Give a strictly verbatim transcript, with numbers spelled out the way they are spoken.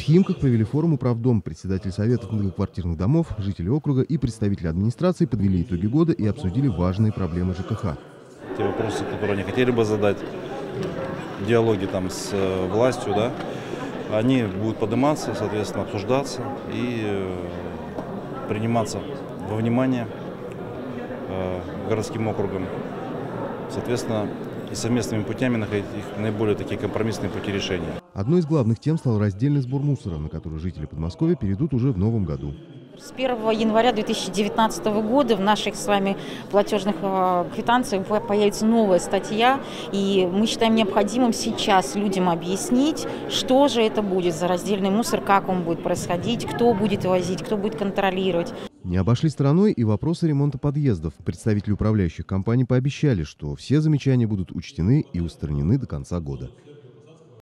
Химках провели форум «Управдом». Председатель советов многоквартирных домов, жители округа и представители администрации подвели итоги года и обсудили важные проблемы ЖКХ. Те вопросы, которые они хотели бы задать, диалоги там с э, властью, да, они будут подниматься, соответственно, обсуждаться и э, приниматься во внимание э, городским округом. Соответственно, и совместными путями находить их наиболее такие компромиссные пути решения. Одной из главных тем стал раздельный сбор мусора, на который жители Подмосковья перейдут уже в новом году. С первого января две тысячи девятнадцатого года в наших с вами платежных квитанциях появится новая статья, и мы считаем необходимым сейчас людям объяснить, что же это будет за раздельный мусор, как он будет происходить, кто будет возить, кто будет контролировать. Не обошли стороной и вопросы ремонта подъездов. Представители управляющих компаний пообещали, что все замечания будут учтены и устранены до конца года.